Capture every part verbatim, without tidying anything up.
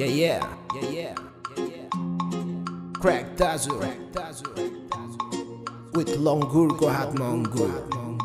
Yeah, yeah, yeah, yeah, yeah, yeah. Crack Daju with Langoor ko हातमा angoor.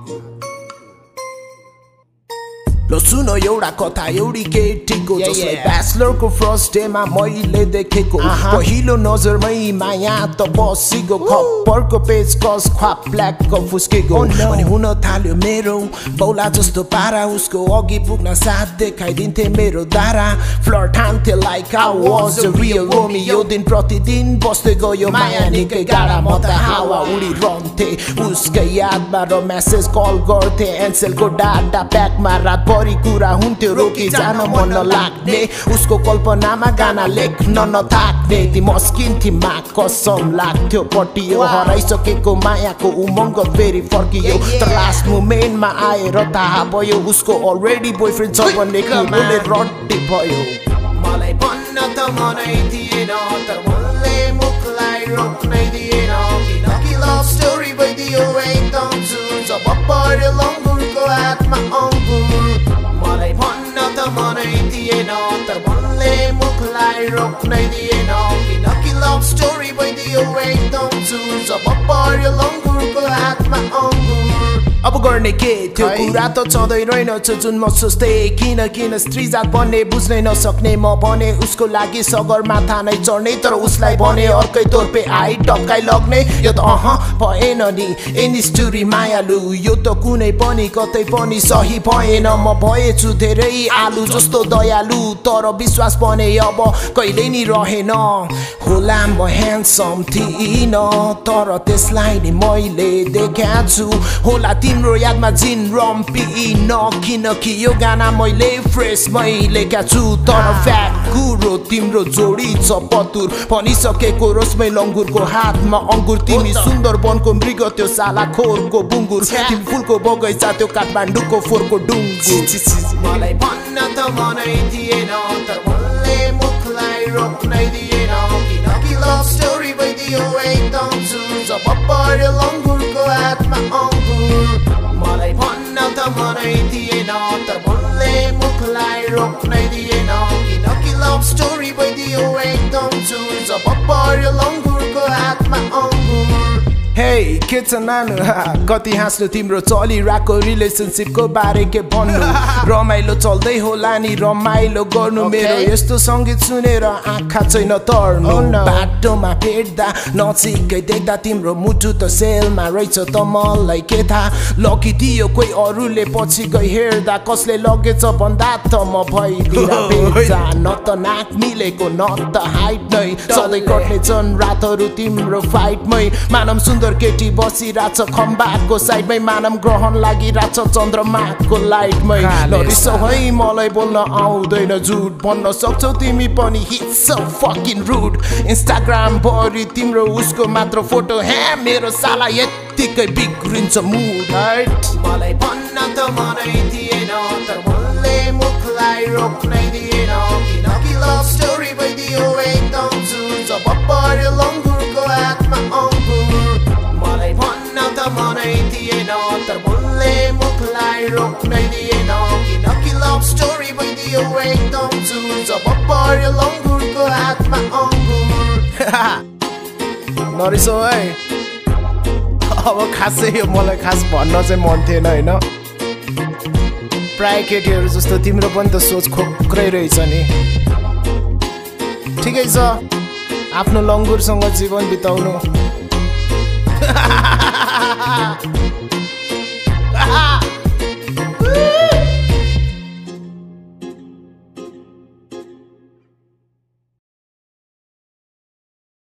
Lo सुनो एउटा कथा एउटी केटीको जसलाई ब्याचलरको फर्स्ट डेमा मैले देखेको पहिलो नजरमै माया त बसेको खप्परको पेज कस ख्वाप ब्ल्याकको फुस्केको अनि हुन थाल्यो मेरो बौला जस्तो पारा उसको अघि पुग्न साथ देखाइदिन्थे मेरो दारा फ्लर्ट हान्थे like I was a real Romeo दिन प्रतिदिन बस्दै गयो माया निकै गाडा म त हावा उडिरहन्थे उसकै यादमा र मेसेज कल गर्थे एन्सेलको डाटा प्याकमा रात कुरा हुन्थ्यो रोकी जान मन नलाग्ने उसको कल्पनामा गाना लेख्न नथाक्ने ती मस्किन्थी मा कसम लाग्थ्यो पटियो हराइसकेको मायाको उमङ्ग फेरि फर्कियो तर लास्ट मोमेन्टमा आएर थाहा भयो उसको अलरेडी बोयफ्रेन्ड छ भन्ने कुरोले रड्डी भयो मलाई भन्न त मनै थिएन तर मनले मुखलाई रोक्नै दिएन किनकि लभ स्टोरी भइदियो एकदम सुन जब पर्यो लङ्गुरको हातमा अंगुर मलाई भन्न त मनै थिएन तर मनले मुखलाई रोक्नै दिएन किनकि लभ स्टोरी भइदियो एकदम सुन जब पर्यो लङ्गुरको हातमा अंगुर अब गर्ने के थियो कुरा त चढ्दै रहेनछ जुन म सोच्थे किन किन स्त्री जात बन्ने बुझ्नै नसक्ने म भने उसको लागि सगरमाथा नै चढ्ने तर उसलाई भने अर्कै तोर्पे आई टक्काइ लग्ने यो त अह भएन नि एनी स्टोरी मायालु यो त कुनै पनि कतै पनि सही भएन म भएछु धेरै आलु जस्तो दयालु तर विश्वास भने अब कहिल्यै नि रहेन होला म ह्यान्डसम थिइन तर त्यसलाई नि मैले देखाछु होला तिम्रो यादमा जिन रम्पिन किनकि यो गाना मैले फ्रेसमै लेख्या छु तर फ्याक्ट कुरो तिम्रो जोडी छ पतुर भनिसकेको रोसमै लङ्गुरको हातमा अंगुर तिमी सुन्दर वनको मृग त्यो साला खोरको बुङ्गुर तिमी फुलको बगैँचा त्यो काठमाडौँको फोरको डुङ्गुर मलाई भन्न त मनै थिएन तर मनले मुखलाई रोक्नै दिएन किनकि लभ स्टोरी भइदियो एकदम सुन जब पर्यो लङ्गुरको हातमा अंगुर मलाई भन्न त मनै थिएन तर मनले मुखलाई रोक्नै दिएन किनकि लभ स्टोरी भइदियो एकदम सुन जब पर्यो लङ्गुरको हातमा अंगुर हे के छ नानु कति हाँस्नु तिम्रो चलिरहेको रिलेसनसिपको बारे के भन्नु रमाइलो चल्दै होला नि रमाइलो गर्नु मेरो यस्तो सङ्गीत सुनेर आँखा छैन तर्नु बाटोमा भेट्दा नजिकै देख्दा तिम्रो मुटु त सेलमा रहेछ त मलाई के थाहा लगिदियो कोही अरूले पछि गई हेर्दा कसले लगेछ भन्दा त म भइदिएर भेट्दा न त नाक मिलेको न त हाइट नै सधैँ कट्ने छन् रातहरू तिम्रो फाइटमै मानम सुन्दर केटी बसिरहेछ खम्बाको साइडमै मानम ग्रहण लागिरहेछ चन्द्रमाको लाइटमै नरिसौ है मलाई बोल्न आउँदैन झुट भन्न सक्छौ तिमी पनि hits so fucking rude Instagram भरि तिम्रो उसको मात्र फोटो हे मेरो साला यत्तिकै बिग्रिन्छ मुड राइट मलाई भन्न त मनै थिएन तर मनले मुखलाई रोक्नै दिएन किनकि लभ स्टोरी भइदियो एकदम सुन जब पर्यो लङ्गुरको हातमा अंगुर मलाई भन्न त मनै थिएन तर मनले मुखलाई रोक्नै दिएन किनकि लभ स्टोरी भइदियो एकदम सुन जब पर्यो लङ्गुरको हातमा अंगुर नरिसौ है अब खासै यो मलाई खास भन्न चाहिँ मन थिएन होइन प्राय केटीहरू जस्तो तिम्रो पनि त सोच खोक्रै रहेछ नि ठिकै छ आफ्नो लङ्गुरसँग जीवन बिताउनु